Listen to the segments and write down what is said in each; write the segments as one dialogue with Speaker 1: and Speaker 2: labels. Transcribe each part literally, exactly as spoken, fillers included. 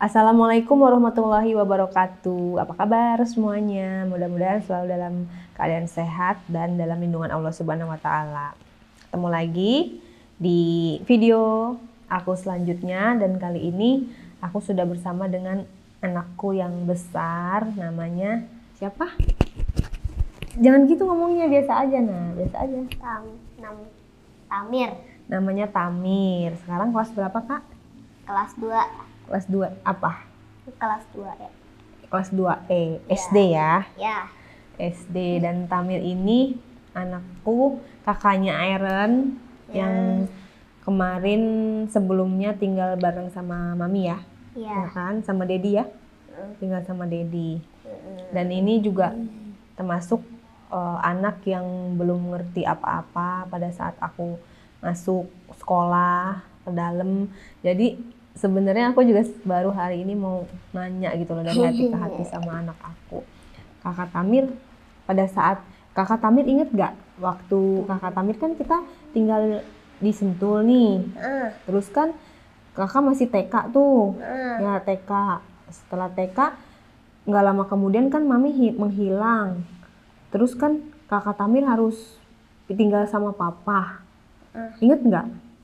Speaker 1: Assalamualaikum warahmatullahi wabarakatuh. Apa kabar semuanya? Mudah-mudahan selalu dalam keadaan sehat dan dalam lindungan Allah Subhanahu wa taala. Ketemu lagi di video aku selanjutnya, dan kali ini aku sudah bersama dengan anakku yang besar, namanya siapa? Jangan gitu ngomongnya, biasa aja nah, biasa aja.
Speaker 2: Tam, nam, Tamir.
Speaker 1: Namanya Tamir. Sekarang kelas berapa, Kak?
Speaker 2: Kelas dua.
Speaker 1: Kelas dua apa?
Speaker 2: Kelas dua ya.
Speaker 1: Kelas dua E,
Speaker 2: Ya.
Speaker 1: S D ya?
Speaker 2: Ya.
Speaker 1: S D. Dan Tamir ini anakku, kakaknya Iron
Speaker 2: Ya.
Speaker 1: yang kemarin sebelumnya tinggal bareng sama Mami ya? Ya
Speaker 2: Ya.
Speaker 1: kan? Sama Dedi ya? Tinggal sama Dedi. Dan ini juga termasuk uh, anak yang belum ngerti apa-apa pada saat aku masuk sekolah ke dalam. Jadi sebenarnya aku juga baru hari ini mau nanya gitu loh, dari hati ke hati sama anak aku. Kakak Tamir, pada saat Kakak Tamir inget gak waktu Kakak Tamir kan kita tinggal di Sentul nih.
Speaker 2: Uh,
Speaker 1: Terus kan Kakak masih T K tuh.
Speaker 2: uh,
Speaker 1: Ya T K. Setelah T K nggak lama kemudian kan Mami hi- menghilang. Terus kan Kakak Tamir harus tinggal sama Papa.
Speaker 2: uh.
Speaker 1: Inget nggak?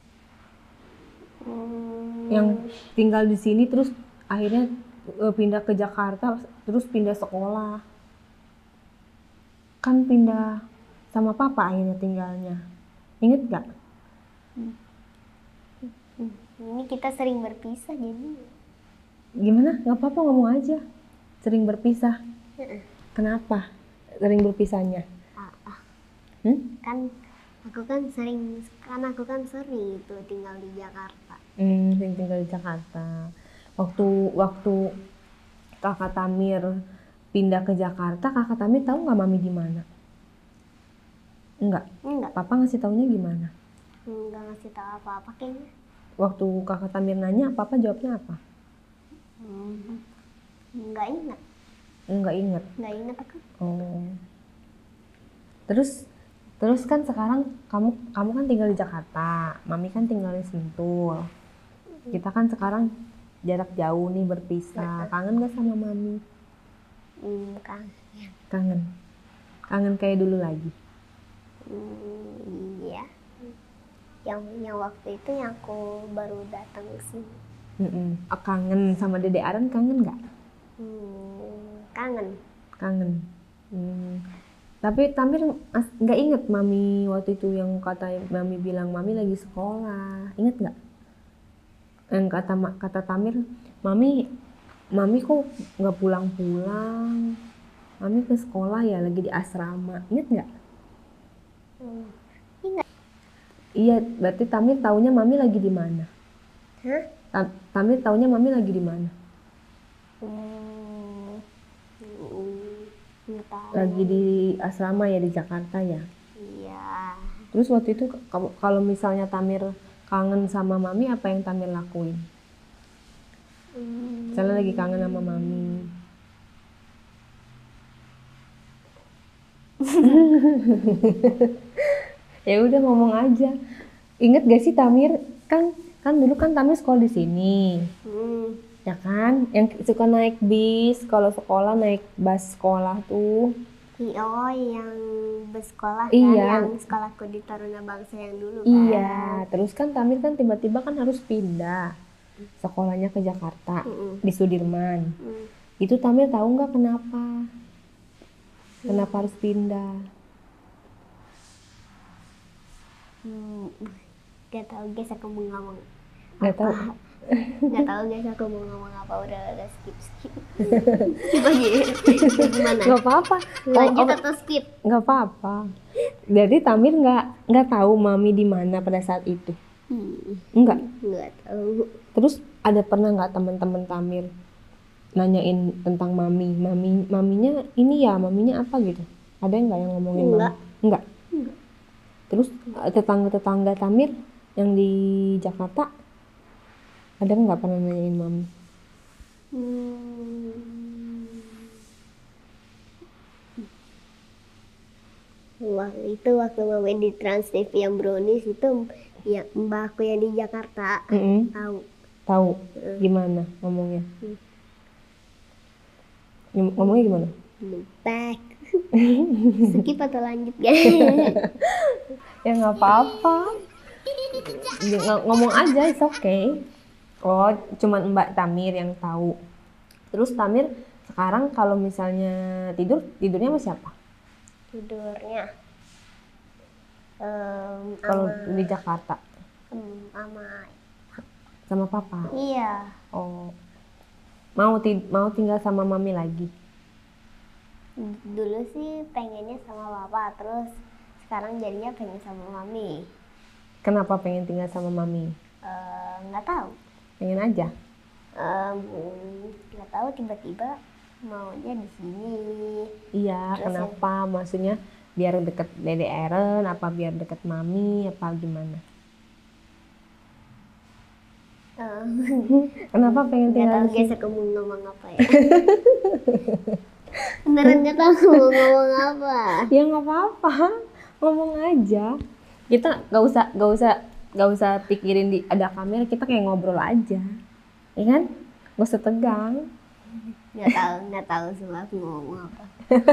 Speaker 2: Hmm,
Speaker 1: Yang tinggal di sini terus akhirnya uh, pindah ke Jakarta, terus pindah sekolah. Kan pindah sama Papa akhirnya tinggalnya. Inget nggak?
Speaker 2: Ini kita sering berpisah jadi.
Speaker 1: Gimana? Nggak apa-apa, ngomong aja. Sering berpisah. Kenapa sering berpisahnya?
Speaker 2: Ah, ah.
Speaker 1: Hmm?
Speaker 2: Kan aku kan sering, kan aku kan sering itu tinggal di Jakarta.
Speaker 1: Hmm, sering tinggal di Jakarta. Waktu waktu Kakak Tamir pindah ke Jakarta, Kakak Tamir tahu nggak Mami di mana? Enggak.
Speaker 2: Enggak,
Speaker 1: Papa ngasih taunya gimana?
Speaker 2: enggak ngasih tahu apa-apa kayaknya.
Speaker 1: Waktu Kakak Tamir nanya, Papa jawabnya apa?
Speaker 2: Hmm, enggak ingat,
Speaker 1: Enggak inget.
Speaker 2: enggak ingat aku.
Speaker 1: Oh. Terus terus kan sekarang kamu kamu kan tinggal di Jakarta, Mami kan tinggal di Sentul. Kita kan sekarang jarak jauh nih, berpisah. Kangen gak sama Mami?
Speaker 2: Hmm, kan.
Speaker 1: Kangen. Kangen kayak dulu lagi.
Speaker 2: Hmm, iya. Yang yang waktu itu yang aku baru datang ke sini.
Speaker 1: Mm-mm. Ah, kangen sama Dede Aran, kangen nggak?
Speaker 2: Hmm, kangen.
Speaker 1: Kangen. Hmm. Tapi Tamir as- nggak inget Mami waktu itu yang kata Mami bilang Mami lagi sekolah. Inget nggak? Yang kata ma- kata Tamir, Mami Mami kok nggak pulang-pulang? Mami ke sekolah ya, lagi di asrama. Inget nggak?
Speaker 2: Hmm.
Speaker 1: Iya, berarti Tamir taunya Mami lagi di mana?
Speaker 2: Hah?
Speaker 1: Ta- Tamir taunya Mami lagi di mana?
Speaker 2: Hmm, hmm, nggak tahu.
Speaker 1: Lagi di asrama ya, di Jakarta ya.
Speaker 2: Iya.
Speaker 1: Terus waktu itu kamu- kalau misalnya Tamir kangen sama Mami, apa yang Tamir lakuin?
Speaker 2: Hmm,
Speaker 1: Misalnya lagi kangen sama Mami. Ya udah, ngomong aja. Ingat gak sih Tamir? Kan kan dulu kan Tamir sekolah di sini.
Speaker 2: hmm,
Speaker 1: Ya kan? Yang suka naik bis kalau sekolah, naik bus sekolah tuh.
Speaker 2: oh yang bersekolah kan,
Speaker 1: Iya.
Speaker 2: yang sekolahku di Taruna Bangsa yang dulu kan.
Speaker 1: Iya, terus kan Tamir kan tiba-tiba kan harus pindah sekolahnya ke Jakarta,
Speaker 2: Mm-mm.
Speaker 1: di Sudirman.
Speaker 2: Hmm,
Speaker 1: Itu Tamir tahu nggak kenapa? Kenapa harus pindah?
Speaker 2: hmm, nggak tahu guys aku mau ngomong.
Speaker 1: Nggak tahu.
Speaker 2: Nggak tahu guys aku mau ngomong apa, udah udah skip skip. Coba gitu. Gimana?
Speaker 1: Nggak apa-apa.
Speaker 2: Lanjut
Speaker 1: Oh, oh,
Speaker 2: atau skip?
Speaker 1: nggak apa-apa. Jadi Tamir nggak nggak tahu Mami di mana pada saat itu.
Speaker 2: Hmm,
Speaker 1: Enggak.
Speaker 2: nggak tahu.
Speaker 1: Terus ada pernah nggak teman-teman Tamir nanyain tentang Mami? Mami Maminya ini ya, Maminya apa gitu? Ada nggak yang ngomongin
Speaker 2: Enggak.
Speaker 1: Mami? Enggak.
Speaker 2: Enggak.
Speaker 1: Terus eh, tetangga-tetangga Tamir yang di Jakarta ada nggak pernah nanyain Mami?
Speaker 2: Hmm. Wah, itu waktu mama di Trans T V yang Brownies itu ya mbakku yang di Jakarta
Speaker 1: Mm-mm.
Speaker 2: tahu.
Speaker 1: Tahu. Gimana ngomongnya? Ngom- Ngomongnya gimana?
Speaker 2: Lupa. Skip atau lanjut guys?
Speaker 1: Ya nggak apa-apa. Ng- ngomong aja, it's okay. Oh, cuman Mbak Tamir yang tahu. Terus Tamir sekarang kalau misalnya tidur, tidurnya sama siapa?
Speaker 2: Tidurnya em,
Speaker 1: Kalau
Speaker 2: sama
Speaker 1: di Jakarta
Speaker 2: em, sama
Speaker 1: sama papa.
Speaker 2: iya.
Speaker 1: Oh, mau ti- mau tinggal sama mami lagi?
Speaker 2: Dulu sih pengennya sama papa, terus sekarang jadinya pengen sama mami.
Speaker 1: Kenapa pengen tinggal sama mami?
Speaker 2: Eh, nggak tahu.
Speaker 1: Pengen aja.
Speaker 2: Em, nggak tahu tiba-tiba maunya di sini.
Speaker 1: Iya,
Speaker 2: Terus
Speaker 1: kenapa? Maksudnya biar deket Dede Eren, apa biar deket mami, apa gimana?
Speaker 2: Em,
Speaker 1: Kenapa pengen
Speaker 2: nggak
Speaker 1: tinggal
Speaker 2: tahu
Speaker 1: di
Speaker 2: guys
Speaker 1: sini?
Speaker 2: aku mau ngomong apa ya. Beneran nggak tahu mau ngomong apa.
Speaker 1: Ya nggak apa-apa, ngomong aja. Kita nggak usah nggak usah nggak usah pikirin di ada kamera, kita kayak ngobrol aja, ya kan? Nggak usah tegang.
Speaker 2: Nggak tahu nggak tahu semua aku mau ngomong apa.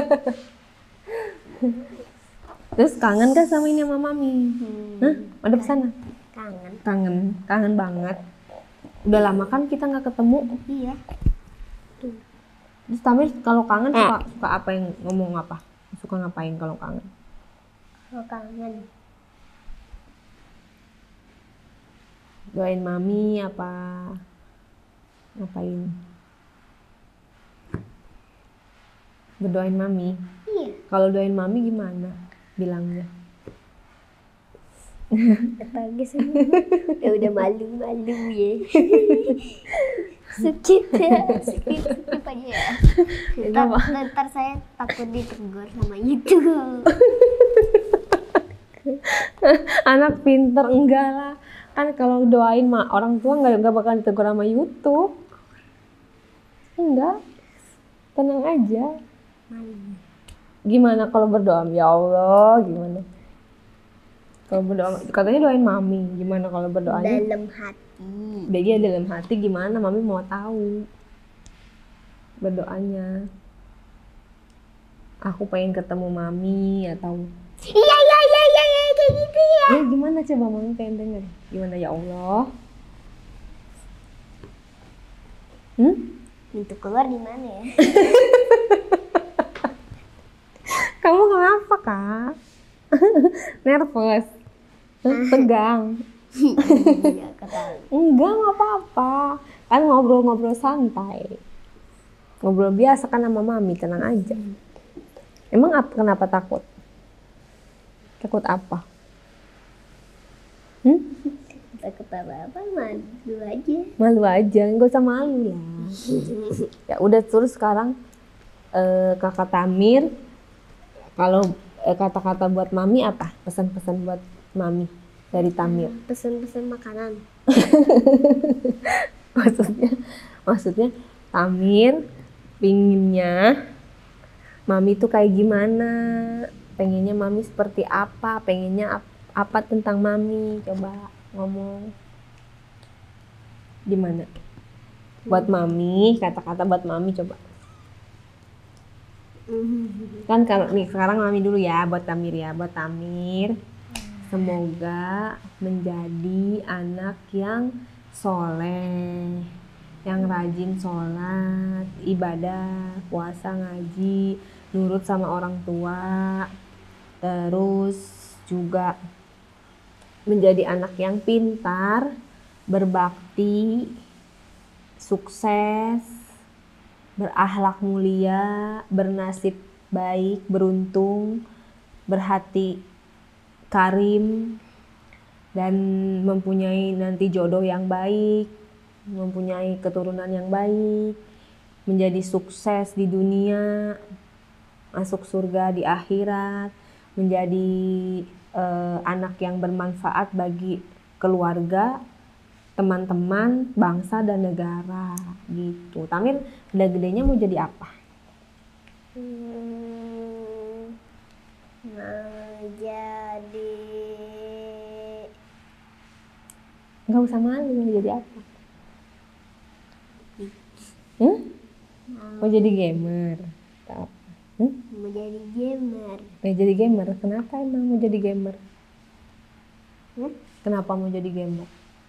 Speaker 1: Terus kangen gak sama ini sama mami?
Speaker 2: Hmm,
Speaker 1: Hah? Ada pesanan?
Speaker 2: kangen.
Speaker 1: Kangen, kangen banget. Udah lama kan kita nggak ketemu.
Speaker 2: Iya.
Speaker 1: Terus Tamir kalau kangen suka suka apa yang ngomong apa? Suka ngapain kalau kangen?
Speaker 2: Oh, kangen.
Speaker 1: Doain mami apa? Ngapain? Berdoain mami.
Speaker 2: Iya.
Speaker 1: Kalau doain mami gimana bilangnya?
Speaker 2: Apa guys? Ya udah malu-malu ya. Skip ya, skip, skip aja ya. Ntar,
Speaker 1: Kenapa?
Speaker 2: ntar saya takut ditegur sama YouTube.
Speaker 1: Anak pinter enggak lah. Kan kalau doain mah orang tua nggak nggak bakal ditegur sama YouTube. Enggak. Tenang aja.
Speaker 2: Malu.
Speaker 1: Gimana kalau berdoa? Ya Allah, gimana? Kalau berdoa, katanya doain mami. Gimana kalau berdoanya?
Speaker 2: Dalam hati.
Speaker 1: Udah dia dalam hati gimana? Mami mau tahu berdoanya. Aku pengen ketemu mami atau
Speaker 2: Iya iya iya iya iya kayak gitu ya.
Speaker 1: ya gimana coba mami pengen denger. Gimana ya Allah? Hmm?
Speaker 2: Pintu keluar di mana ya?
Speaker 1: Kamu kenapa kak? Nervous? Tegang?
Speaker 2: Iya ketahui.
Speaker 1: Enggak, nggak apa-apa. Kan ngobrol-ngobrol santai. Ngobrol biasa kan sama mami, tenang aja. Emang apa, kenapa takut? Takut apa? Hmm?
Speaker 2: Takut apa-apa, malu aja.
Speaker 1: Malu aja, nggak usah malu lah. Ya udah, terus sekarang eh, kakak Tamir, kalau eh, kata-kata buat mami apa? Pesan-pesan buat mami dari Tamir.
Speaker 2: Pesan-pesan makanan.
Speaker 1: maksudnya maksudnya Tamir pinginnya mami tuh kayak gimana, pengennya mami seperti apa, pengennya ap- apa tentang mami, coba ngomong gimana buat mami, kata-kata buat mami coba. Kan kalau nih sekarang mami dulu ya buat Tamir ya, buat Tamir semoga menjadi anak yang soleh, yang rajin sholat, ibadah, puasa, ngaji, nurut sama orang tua, terus juga menjadi anak yang pintar, berbakti, sukses, berakhlak mulia, bernasib baik, beruntung, berhati karim, dan mempunyai nanti jodoh yang baik, mempunyai keturunan yang baik, menjadi sukses di dunia, masuk surga di akhirat, menjadi eh, anak yang bermanfaat bagi keluarga, teman-teman, bangsa dan negara gitu. Tamir udah gedenya mau jadi apa?
Speaker 2: Hmm, mau jadi
Speaker 1: Nggak usah malu, mau jadi apa? Hmm? Mau jadi gamer? Tak. Hmm?
Speaker 2: Mau jadi gamer.
Speaker 1: Mau jadi gamer? Kenapa emang mau jadi gamer?
Speaker 2: Hmm?
Speaker 1: Kenapa mau jadi gamer?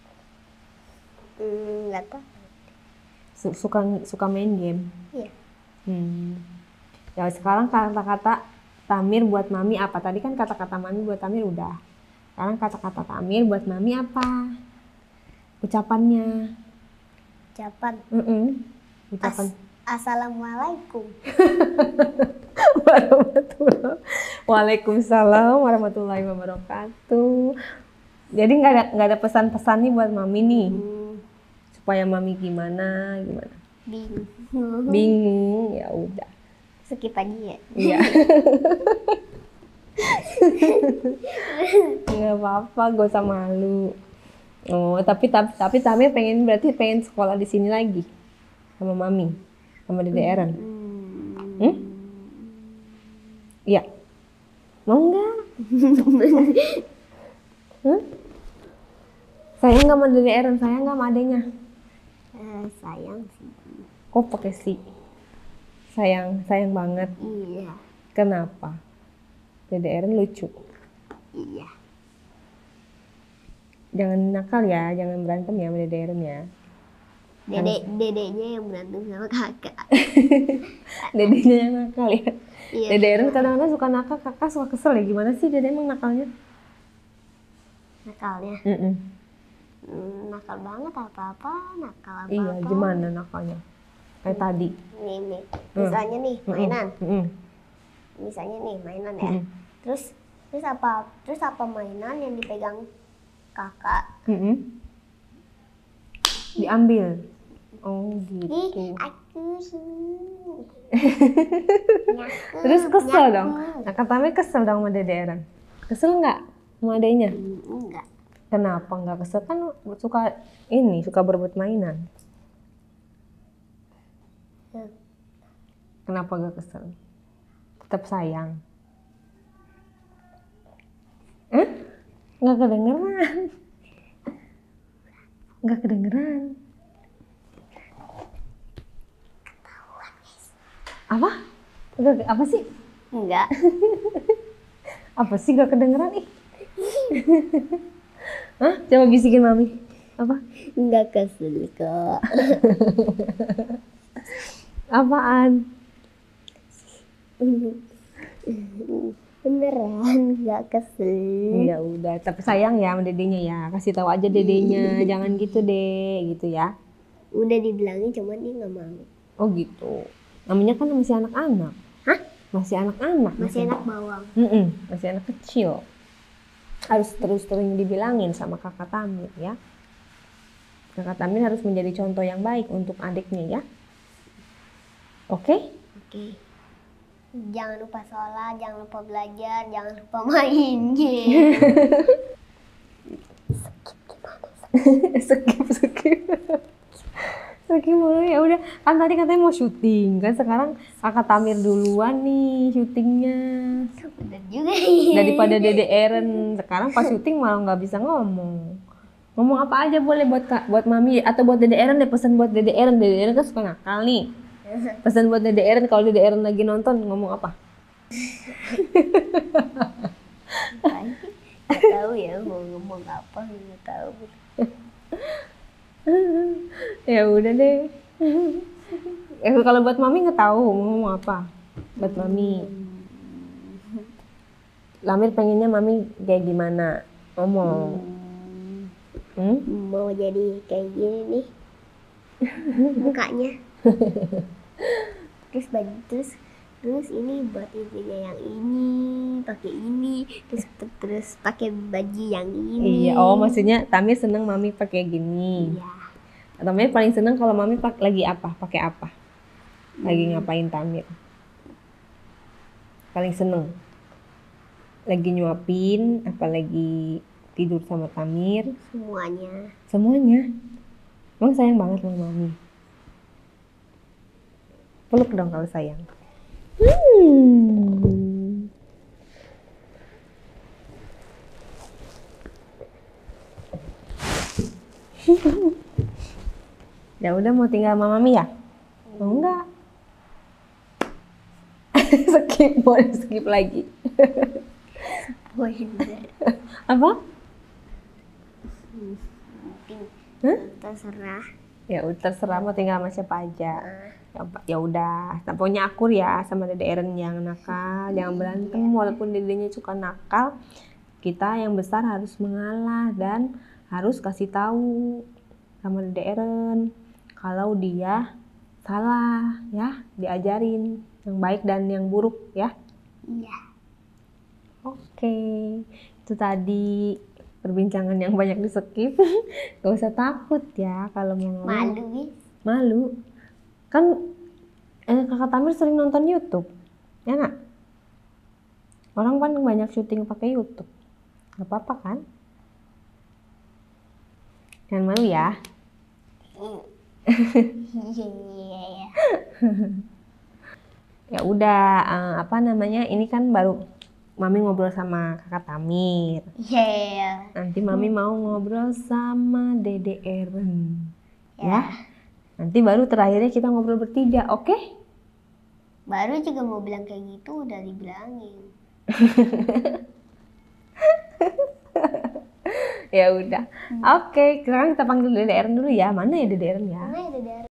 Speaker 2: Hmm, nggak tahu.
Speaker 1: Su- Suka suka main game?
Speaker 2: Iya.
Speaker 1: Hmm. Ya sekarang kata-kata Tamir buat mami apa? Tadi kan kata-kata mami buat Tamir udah. Sekarang kata-kata Tamir buat mami apa? Ucapannya.
Speaker 2: Ucapan.
Speaker 1: Mm-mm. Ucapan.
Speaker 2: As- Assalamualaikum.
Speaker 1: Warahmatullahi. Waalaikumsalam warahmatullahi wabarakatuh. Jadi nggak ada nggak ada pesan-pesan nih buat mami nih,
Speaker 2: Hmm,
Speaker 1: supaya mami gimana gimana?
Speaker 2: bingung.
Speaker 1: Bingung ya udah.
Speaker 2: Skip aja ya.
Speaker 1: Iya. Nggak apa-apa, gak usah malu. Oh tapi tapi tapi Tamir pengen berarti pengen sekolah di sini lagi sama mami, sama Dede Eren.
Speaker 2: Hmm.
Speaker 1: Hmm? Iya. Mau nggak? Hmm? Sayang nggak sama Dede Eren, sayang nggak sama adenya?
Speaker 2: Eh, sayang sih.
Speaker 1: Kok pakai si? Sayang, sayang banget.
Speaker 2: Iya.
Speaker 1: Kenapa? Dede Eren lucu.
Speaker 2: Iya.
Speaker 1: Jangan nakal ya, jangan berantem ya sama Dede Eren ya.
Speaker 2: Dede dedeknya yang berantem sama kakak.
Speaker 1: Dedenya yang nakal ya.
Speaker 2: Iya.
Speaker 1: Dede Eren kadang-kadang suka nakal, kakak suka kesel ya. Gimana sih Dede emang nakalnya?
Speaker 2: Nakalnya.
Speaker 1: Mm-mm.
Speaker 2: Hmm, nakal banget apa-apa, nakal apa-apa.
Speaker 1: Iya, gimana nakalnya? Kayak tadi.
Speaker 2: Nih, nih. Misalnya nih, mainan.
Speaker 1: Mm-mm.
Speaker 2: Misalnya nih, mainan ya.
Speaker 1: Mm-mm.
Speaker 2: Terus terus apa? Terus apa mainan yang dipegang kakak?
Speaker 1: Mm-mm. Diambil. Oh gitu.
Speaker 2: Ih, aku sih.
Speaker 1: Terus kesel dong. Nah katanya kesel dong sama Dede Eren. Kesel nggak sama adenya?
Speaker 2: Hmm, enggak.
Speaker 1: Kenapa nggak kesel? Kan suka ini, suka berebut mainan.
Speaker 2: Hmm.
Speaker 1: Kenapa nggak kesel? Tetap sayang. Eh? Nggak kedengeran. Nggak kedengeran. Apa? Nggak, apa sih?
Speaker 2: Enggak.
Speaker 1: Apa sih nggak kedengeran ih? Hah? Coba bisikin mami. Apa?
Speaker 2: Enggak kesel kok.
Speaker 1: Apaan?
Speaker 2: Beneran enggak kesel.
Speaker 1: Ya udah, tapi sayang ya sama dedenya ya. Kasih tahu aja dedenya, jangan gitu deh, gitu ya.
Speaker 2: Udah dibilangin cuman dia nggak mau.
Speaker 1: Oh gitu. Namanya kan masih anak-anak.
Speaker 2: Hah?
Speaker 1: Masih anak-anak.
Speaker 2: Masih anak bawang.
Speaker 1: Mm-mm, masih anak kecil. Harus terus-terus dibilangin sama kakak Tamir ya. Kakak Tamir harus menjadi contoh yang baik untuk adiknya ya. Oke?
Speaker 2: Oke. Jangan lupa sholat, jangan lupa belajar, jangan lupa main game.
Speaker 1: skip, skip. Skip mulu ya udah. Kan tadi katanya mau syuting kan, sekarang kakak Tamir duluan nih syutingnya.
Speaker 2: Bener juga ya.
Speaker 1: Daripada Dede Eren sekarang pas syuting malah nggak bisa ngomong. Ngomong apa aja boleh buat kak, buat mami atau buat Dede Eren deh, pesan buat Dede Eren. Dede Eren kan suka nakal nih. Pesan buat Dede Eren kalau Dede Eren lagi nonton ngomong apa?
Speaker 2: Gak tahu ya mau ngomong apa, nggak tahu.
Speaker 1: Ya udah deh. Eh, kalau buat mami nggak tahu mau ngomong apa. Buat mami. Lamir pengennya mami kayak gimana? Ngomong. Hmm?
Speaker 2: Mau jadi kayak gini nih mukanya. Terus baju terus terus ini buat ibunya yang ini pakai ini terus terus pakai baju yang ini.
Speaker 1: Iya, oh maksudnya Tamir seneng mami pakai gini.
Speaker 2: Iya.
Speaker 1: Tamir paling seneng kalau mami pak lagi apa? Pakai apa? Lagi ngapain Tamir? Paling seneng. Lagi nyuapin, apa lagi tidur sama Tamir?
Speaker 2: Semuanya.
Speaker 1: Semuanya. Emang sayang banget sama mami. Peluk dong kalau sayang. Hmm. Ya udah mau tinggal sama mami ya? Oh, enggak. Skip, boleh skip lagi.
Speaker 2: Spoiler.
Speaker 1: Apa?
Speaker 2: Hmm,
Speaker 1: Hah?
Speaker 2: terserah.
Speaker 1: Ya udah terserah mau tinggal sama siapa aja.
Speaker 2: Ah,
Speaker 1: Ya, ya udah, pokoknya akur ya sama Dede Eren yang nakal, jangan berantem walaupun dedenya suka nakal. Kita yang besar harus mengalah dan harus kasih tahu sama Dede Eren kalau dia salah ya, diajarin yang baik dan yang buruk ya.
Speaker 2: iya.
Speaker 1: Oke, itu tadi perbincangan yang banyak di skip. Gak usah takut ya kalau mau ngomong.
Speaker 2: Malu Bis.
Speaker 1: Malu. Kan eh, kakak Tamir sering nonton YouTube, ya nak? Orang kan banyak syuting pakai YouTube. Gak apa-apa kan? Jangan malu ya.
Speaker 2: Iya ya.
Speaker 1: Ya udah, eh, apa namanya? Ini kan baru Mami ngobrol sama kakak Tamir.
Speaker 2: Iya.
Speaker 1: Nanti Mami mau ngobrol sama Dede Eren.
Speaker 2: Ya.
Speaker 1: Ya. Nanti baru terakhirnya kita ngobrol bertiga, oke?
Speaker 2: Baru juga mau bilang kayak gitu udah dibilangin.
Speaker 1: Ya udah. Oke, sekarang kita panggil Dede Eren dulu ya. Mana ya Dede Eren ya?
Speaker 2: Mana ya Dede?